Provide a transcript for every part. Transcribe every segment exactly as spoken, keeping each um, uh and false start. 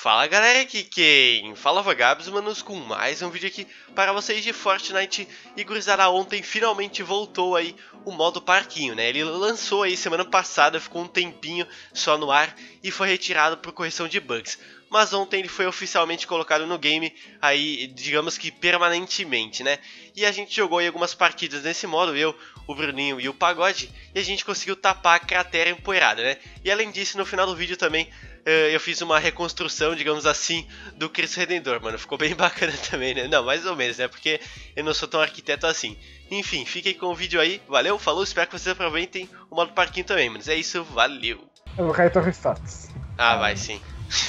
Fala galera, aqui quem fala Vagabos, manos, com mais um vídeo aqui para vocês de Fortnite. E gurizada, ontem finalmente voltou aí o modo parquinho, né? Ele lançou aí semana passada, ficou um tempinho só no ar e foi retirado por correção de bugs. Mas ontem ele foi oficialmente colocado no game, aí digamos que permanentemente, né? E a gente jogou aí algumas partidas nesse modo, eu, o Bruninho e o Pagode, e a gente conseguiu tapar a cratera empoeirada, né? E além disso, no final do vídeo também eu fiz uma reconstrução, digamos assim, do Cristo Redentor, mano. Ficou bem bacana também, né? Não, mais ou menos, né? Porque eu não sou tão arquiteto assim. Enfim, fiquem com o vídeo aí. Valeu, falou, espero que vocês aproveitem o modo parquinho também, manos. É isso, valeu. Eu vou cair torre status. Ah, ah, vai sim.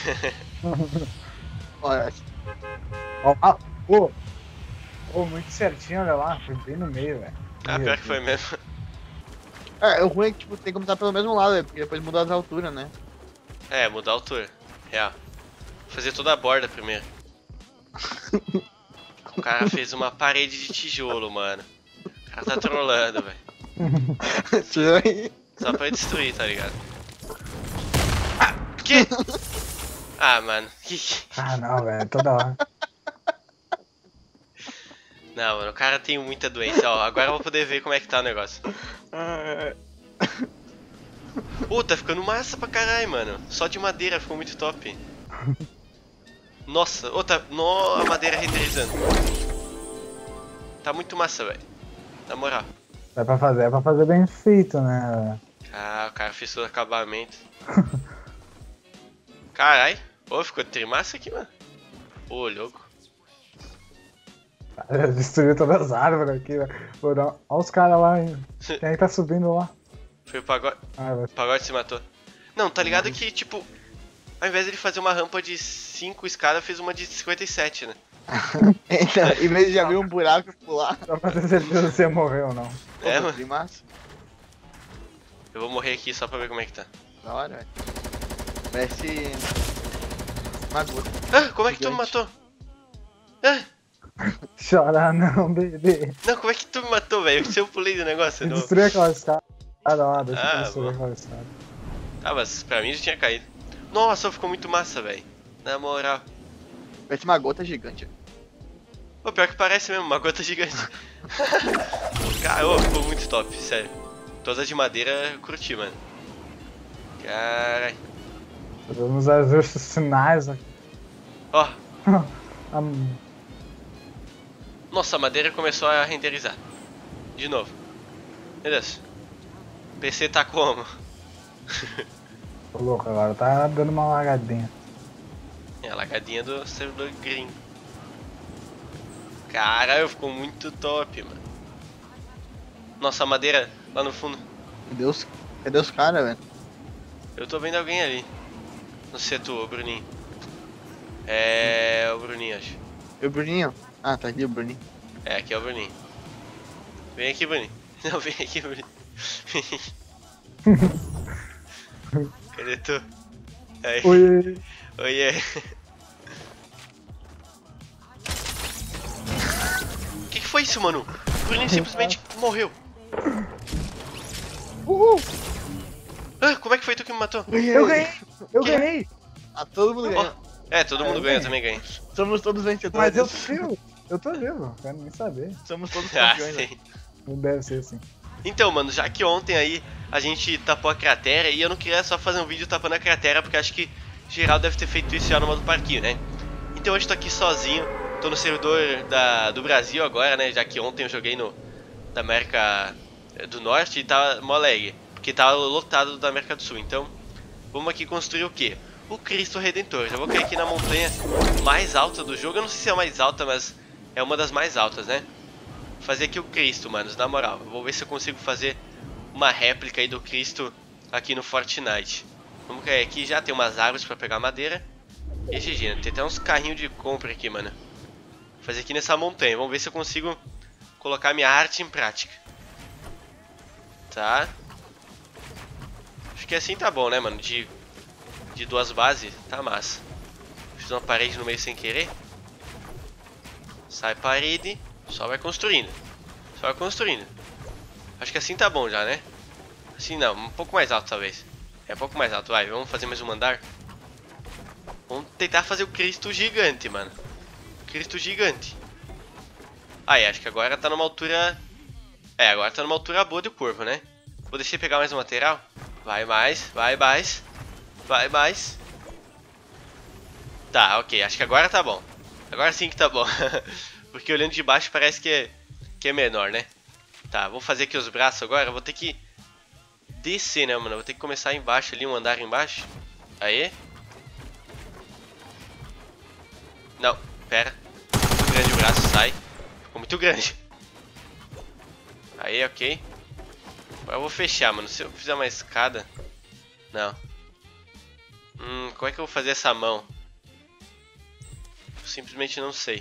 Olha. Ó, ah, oh, oh, muito certinho, olha lá. Foi bem no meio, velho. Ah, pior que foi mesmo. É, o ruim é que tipo, tem que começar pelo mesmo lado, porque depois muda as alturas, né? É, mudar a altura. Real. Fazer toda a borda primeiro. O cara fez uma parede de tijolo, mano. O cara tá trolando, velho. Só pra destruir, tá ligado? Ah, que? Ah, mano. Ah, não, velho. Toda hora. Não, mano. O cara tem muita doença. Ó, agora eu vou poder ver como é que tá o negócio. Pô, tá ficando massa pra caralho, mano. Só de madeira ficou muito top. Nossa, oh, tá... no, a madeira renderizando. Tá muito massa, velho. Na moral. É pra fazer, é pra fazer bem feito, né? Ah, o cara fez todo o acabamento. Carai. Pô, ficou trimassa aqui, mano. Pô, louco. Destruiu todas as árvores aqui, velho. Olha os caras lá, hein? Quem é que tá subindo lá? Foi o Pagode. Ah, o Pagode se matou. Não, tá ligado que, tipo, ao invés de ele fazer uma rampa de cinco escadas, fez uma de cinquenta e sete, né? Então, em vez de abrir um buraco e pular. Só pra ter certeza se você morreu ou não. É, Pô, mano. massa. Eu vou morrer aqui só pra ver como é que tá. Da hora, velho. Parece... uma gota. Ah, como é que tu me matou? Ah, Chora não, bebê. não, como é que tu me matou, velho? Se eu pulei do negócio, não. Destruiu aquela escada lá, deixa Ah, eu destruir bom. aquela escada. Ah, mas pra mim já tinha caído. Nossa, ficou muito massa, velho. Na moral. Parece uma gota gigante. Pô, pior que parece mesmo, uma gota gigante. Cara, ô, ficou muito top, sério. Todas de madeira eu curti, mano. Carai. Vamos ver os sinais aqui. Ó. Am- Nossa, a madeira começou a renderizar. De novo. Meu Deus. O P C tá como? Tô louco agora, tá dando uma lagadinha. É a lagadinha do servidor green. Caralho, ficou muito top, mano. Nossa, a madeira lá no fundo. Cadê os, Cadê os caras, velho? Eu tô vendo alguém ali. Não sei tu, o Bruninho. É o Bruninho, acho. E o Bruninho? Ah, tá aqui o Bruninho. É, aqui é o Bruninho. Vem aqui, Bruninho. Não, vem aqui, Bruninho. Cadê tu? Aí. Oi. Oiê. O que, que foi isso, mano? O Bruninho simplesmente morreu. Uhul! Ah, como é que foi tu que me matou? Eu ganhei! Eu Que? ganhei! Ah, todo mundo Ó, ganhou. é, todo mundo eu ganha, eu ganhei. também ganho. Somos todos vencedores. Mas eu tô vivo! Eu tô vivo, quero nem saber. Somos todos Ah, campeões, né? sim. Não deve ser assim. Então, mano, já que ontem aí a gente tapou a cratera e eu não queria só fazer um vídeo tapando a cratera, porque acho que geral deve ter feito isso já no modo parquinho, né? Então hoje tô aqui sozinho, tô no servidor da, do Brasil agora, né? Já que ontem eu joguei no da América do Norte e tá mó lag, porque tava lotado da América do Sul. Então, vamos aqui construir o quê? O Cristo Redentor. Já vou cair aqui na montanha mais alta do jogo. Eu não sei se é a mais alta, mas é uma das mais altas, né? Fazer aqui o Cristo, manos, na moral. Vou ver se eu consigo fazer uma réplica aí do Cristo aqui no Fortnite. Vamos cair aqui, já tem umas árvores pra pegar madeira. E G G, né? Tem até uns carrinhos de compra aqui, mano. Vou fazer aqui nessa montanha. Vamos ver se eu consigo colocar minha arte em prática. Tá. Acho que assim tá bom, né, mano? De, de duas bases, tá massa. Fiz uma parede no meio sem querer. Sai parede. Só vai construindo. Só vai construindo. Acho que assim tá bom já, né? Assim não, um pouco mais alto talvez. É um pouco mais alto, vai. Vamos fazer mais um andar. Vamos tentar fazer o Cristo gigante, mano. Cristo gigante. Aí, acho que agora tá numa altura... É, agora tá numa altura boa do corpo, né? Vou deixar pegar mais um material. Vai mais, vai mais. Vai mais. Tá, ok. Acho que agora tá bom. Agora sim que tá bom. Porque olhando de baixo parece que é, que é menor, né? Tá, vou fazer aqui os braços agora. Eu vou ter que descer, né, mano? Eu vou ter que começar embaixo ali, um andar embaixo. Aê. Não, pera. Muito grande o braço, sai. Ficou muito grande. Aí, ok. Agora eu vou fechar, mano. Se eu fizer uma escada... Não. Hum, como é que eu vou fazer essa mão? Eu simplesmente não sei.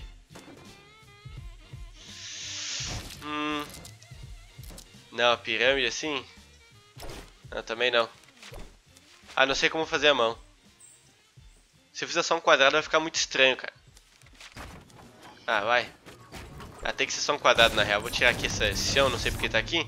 Hum... Não, a pirâmide assim? Não, também não. Ah, não sei como fazer a mão. Se eu fizer só um quadrado vai ficar muito estranho, cara. Ah, vai. Ah, tem que ser só um quadrado na real. Vou tirar aqui esse chão, não sei porque tá aqui.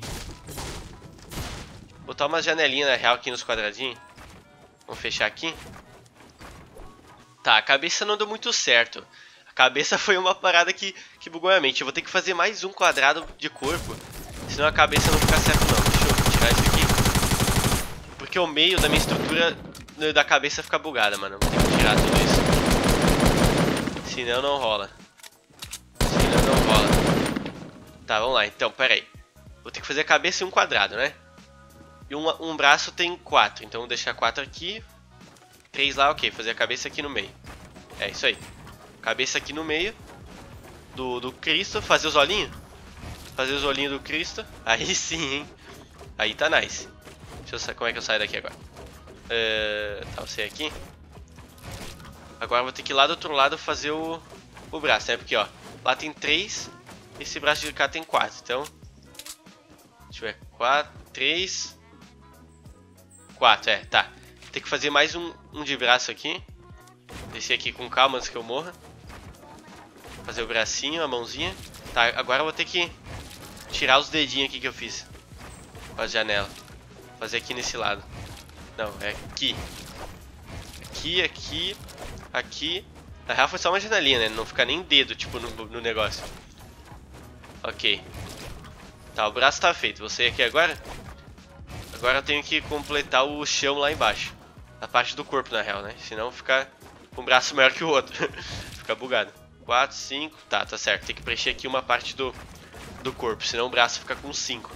Botar uma janelinha na real aqui nos quadradinhos. Vamos fechar aqui. Tá, a cabeça não deu muito certo. A cabeça foi uma parada que, que bugou a mente. Eu vou ter que fazer mais um quadrado de corpo. Senão a cabeça não fica certo não. Deixa eu tirar isso aqui. Porque o meio da minha estrutura da cabeça fica bugada, mano. Vou ter que tirar tudo isso. Senão não rola. Senão não rola. Tá, vamos lá. Então, pera aí. Vou ter que fazer a cabeça em um quadrado, né? E um, um braço tem quatro. Então vou deixar quatro aqui. Três lá, ok. Fazer a cabeça aqui no meio. É isso aí. Cabeça aqui no meio. Do, do Cristo. Fazer os olhinhos. Fazer os olhinhos do Cristo. Aí sim, hein? Aí tá nice. Deixa eu, como é que eu saio daqui agora? Uh, tá, você aqui. Agora eu vou ter que ir lá do outro lado fazer o, o braço, né? Porque, ó, lá tem três. Esse braço de cá tem quatro. Então, deixa eu ver. Quatro, três... quatro, é, tá. Tem que fazer mais um, um de braço aqui. Descer aqui com calma antes que eu morra. Fazer o bracinho, a mãozinha. Tá, agora eu vou ter que tirar os dedinhos aqui que eu fiz. Com a janela. Fazer aqui nesse lado. Não, é aqui. Aqui, aqui, aqui. Na real foi só uma janelinha, né? Não fica nem dedo, tipo, no, no negócio. Ok. Tá, o braço tá feito. Vou sair aqui agora. Agora eu tenho que completar o chão lá embaixo. A parte do corpo, na real, né? Senão fica um braço maior que o outro. Fica bugado. quatro, cinco. Tá, tá certo. Tem que preencher aqui uma parte do, do corpo. Senão o braço fica com cinco.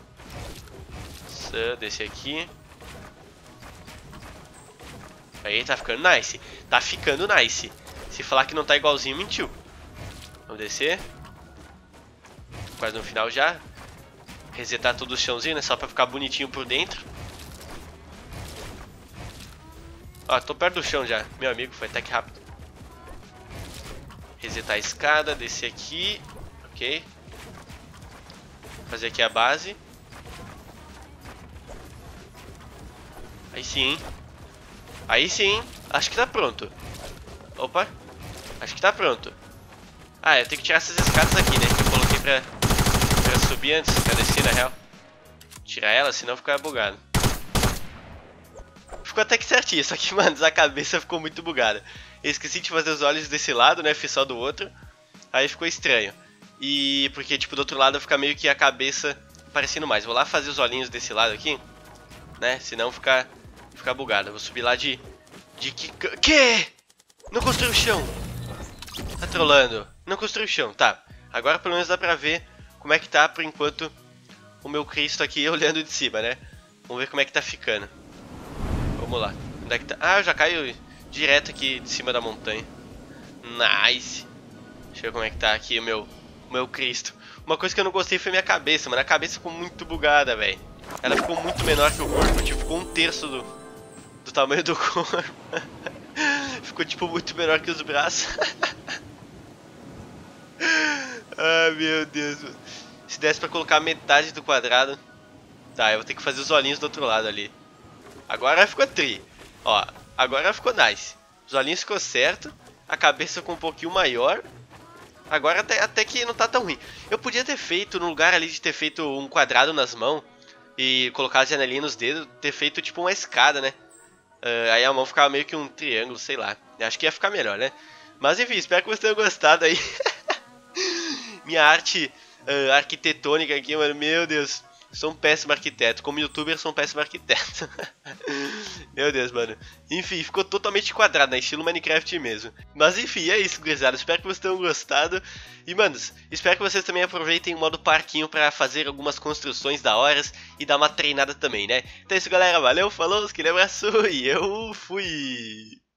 Descer aqui. Aí, tá ficando nice. Tá ficando nice. Se falar que não tá igualzinho, mentiu. Vamos descer. Quase no final já. Resetar todo o chãozinho, né? Só pra ficar bonitinho por dentro. Ó, tô perto do chão já. Meu amigo, foi até que rápido. Resetar a escada, descer aqui. Ok. Fazer aqui a base. Aí sim, hein? Aí sim, acho que tá pronto. Opa. Acho que tá pronto. Ah, eu tenho que tirar essas escadas aqui, né? Que eu coloquei pra... pra subir antes, pra descer na real. Tirar ela, senão fica bugado. Ficou até que certinho, só que, mano, a cabeça ficou muito bugada. Eu esqueci de fazer os olhos desse lado, né, fiz só do outro. Aí ficou estranho. E porque, tipo, do outro lado fica meio que a cabeça parecendo mais. Vou lá fazer os olhinhos desse lado aqui, né, senão fica, fica bugado. Vou subir lá de... de que... Que? Não construiu o chão. Tá trolando. Não construiu o chão, tá. Agora pelo menos dá pra ver como é que tá, por enquanto, o meu Cristo aqui olhando de cima, né? Vamos ver como é que tá ficando. Vamos lá. Onde é que tá? Ah, eu já caio direto aqui de cima da montanha. Nice. Deixa eu ver como é que tá aqui o meu, o meu Cristo. Uma coisa que eu não gostei foi minha cabeça, mano. A cabeça ficou muito bugada, velho. Ela ficou muito menor que o corpo. Tipo, ficou um terço do, do tamanho do corpo. Ficou, tipo, muito menor que os braços. Ai, meu Deus. Se desse pra colocar metade do quadrado. Tá, eu vou ter que fazer os olhinhos do outro lado ali. Agora ficou tri. Ó, agora ficou nice. Os olhinhos ficou certo. A cabeça ficou um pouquinho maior. Agora até, até que não tá tão ruim. Eu podia ter feito, no lugar ali de ter feito um quadrado nas mãos e colocar a janelinha nos dedos, ter feito tipo uma escada, né? Uh, aí a mão ficava meio que um triângulo, sei lá. Eu acho que ia ficar melhor, né? Mas enfim, espero que vocês tenham gostado aí. Minha arte uh, arquitetônica aqui, mano, meu Deus. Sou um péssimo arquiteto, como youtuber sou um péssimo arquiteto. Meu Deus, mano. Enfim, ficou totalmente quadrado, né? Estilo Minecraft mesmo. Mas enfim, é isso, gurizada. Espero que vocês tenham gostado. E, manos, espero que vocês também aproveitem o modo parquinho pra fazer algumas construções da horas e dar uma treinada também, né? Então é isso, galera. Valeu, falou, aquele abraço e eu fui!